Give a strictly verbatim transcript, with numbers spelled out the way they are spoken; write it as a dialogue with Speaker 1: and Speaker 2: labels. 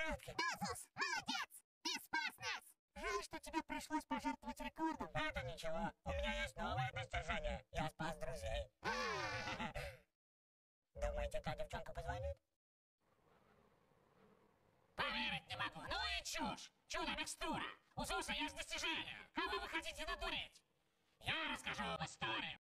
Speaker 1: порядке.
Speaker 2: Азус, молодец! Ты спас нас!
Speaker 1: Жаль, что тебе пришлось пожертвовать рекордом.
Speaker 3: Это ничего, у меня есть новое достижение. Я спас друзей. Думаете, та девчонка позвонит?
Speaker 4: Поверить не могу. Ну и чушь. Чудо-микстура. У Зуса есть достижение. А вы хотите надурить? Я расскажу вам историю.